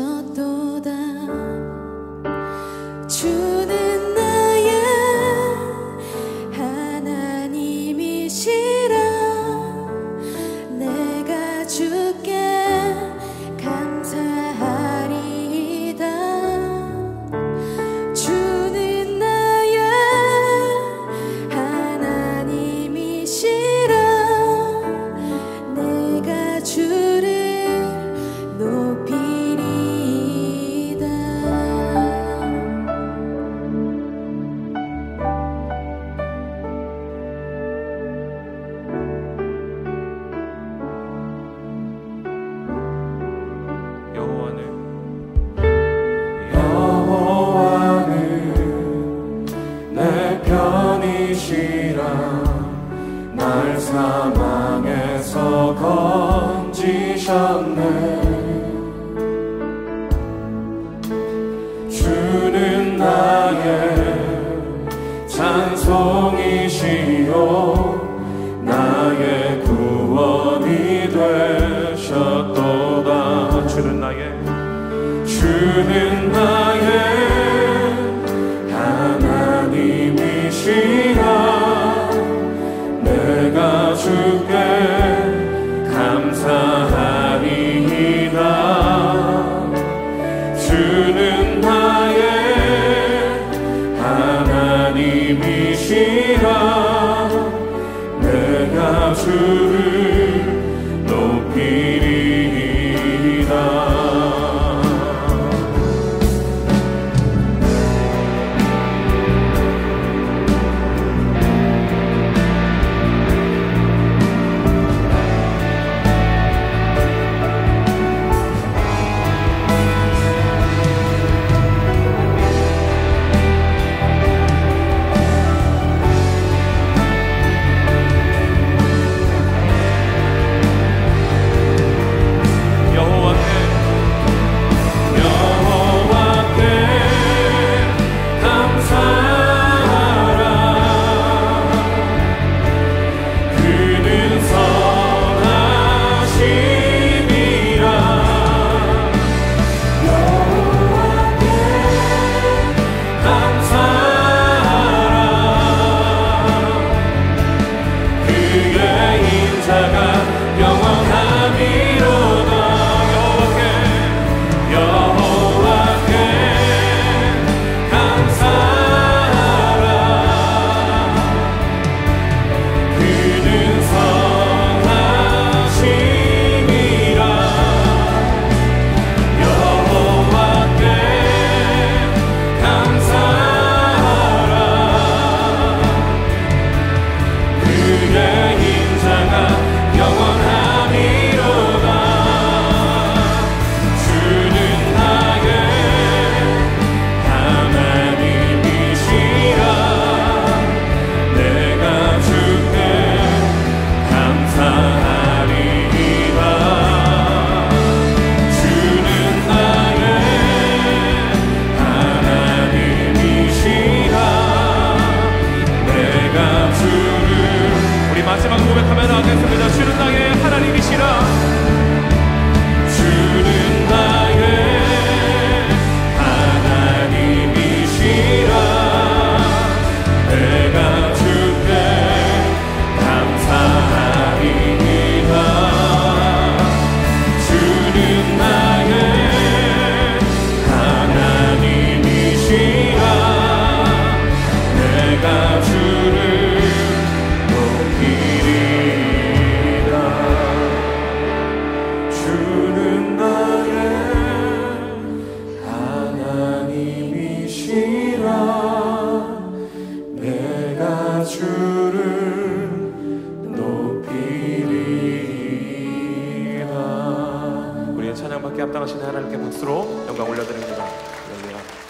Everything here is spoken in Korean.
되셨도다. 주는 나의 하나님이시라. 내가 주께 감사하리이다. 주는 나의 하나님이시라. 내가 주를 높이리이다. 여호와는 내 편이시라. 날 사망에서 건지셨네. 주는 나의 찬송이시요 나의 구원이 되셨도다. 주는 나의 하나님이시라. 내가 주께 감사하리이다. 주는 나의 하나님이시라. 내가 주를 높이리이다. 마지막 고백하면 하겠습니다. 주는 나의 하나님이시라. 주는 나의 하나님이시라. 내가 주께 감사하리이다. 주는 나의 하나님이시라. 내가 주를 주는 나의 하나님이시라. 내가 주를 높이리라. 우리의 찬양받게 합당하신 하나님께 박수로 영광 올려드립니다. 할렐루야.